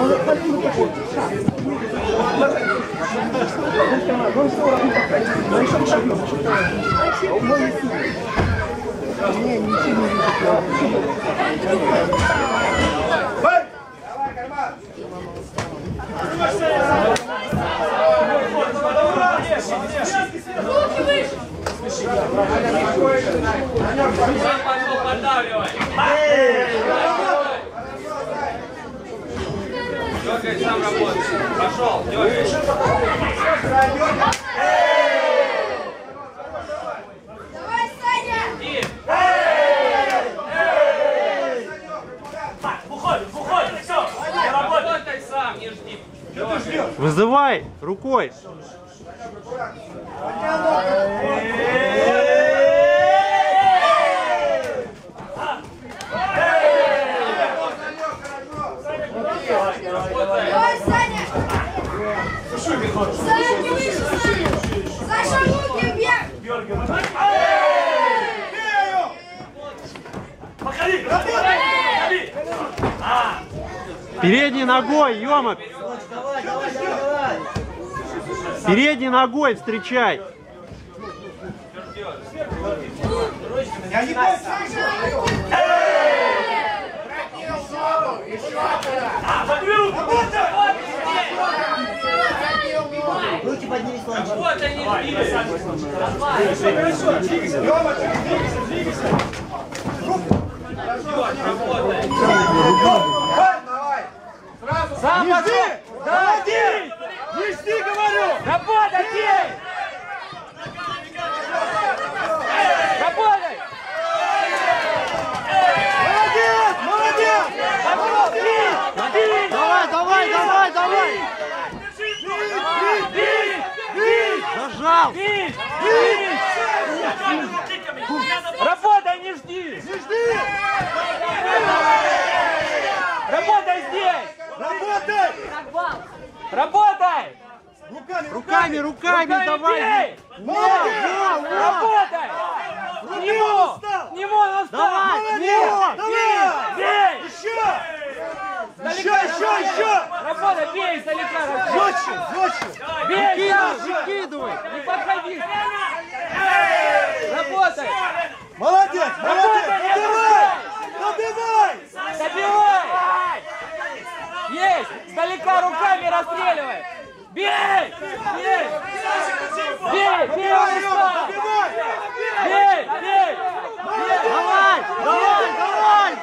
Дергай, сам работай. Пошел, дергай. Давай, Саня! Выходим, все. Работай сам, не жди. Вызывай рукой. Давай, Саня! Саня, не выше, Саня! Саша, руки вверх! Передней ногой, Ёма. Передней ногой встречай. Я не понял. Руки поднялись, ладно. Вот они, Сам пошел! Молодец! Не жди, говорю! Работай, бей! Работай! Молодец! Молодец! Давай, давай, давай, давай. Зажал. Работай, не жди! Не жди! Работай здесь! Работай! Работай! Руками, руками, давай. Бей! Во! Работай! К нему! К нему он встал! Давай, вот! Бей! Бей! Еще! Работай, бей издалека! Жестче! Бей! Выкидывай. Не подходи! Работай! Молодец! Работай! Добивай! Добивай! Есть! Издалека руками расстреливай! Бей! Бей! Бей! Бей! Он устал! Бей! Бей! Давай, давай, давай.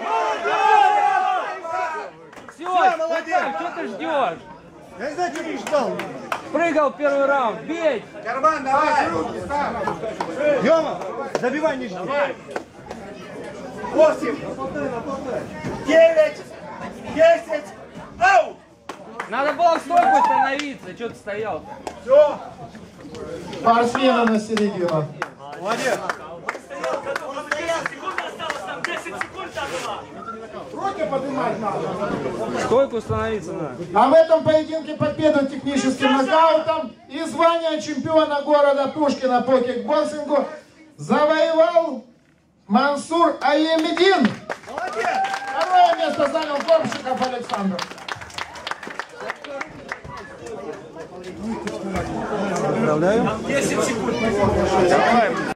Все, молодец! Что ты ждешь? Я не знаю, что ты ждал. Прыгал первый раунд, бей! Карман, давай! Ёма, забивай, не жди. 8, 9, 10, аут! Надо было в стойку становиться, что ты стоял? Все. Спортсмена на середину. Молодец. Руки поднимать надо. В стойку становиться надо. А в этом поединке победу техническим нокаутом и звание чемпиона города Пушкина по кикбоксингу завоевал Мансур Аемедин. Второе место занял Горбщиков Александр. Поздравляю. 10 секунд.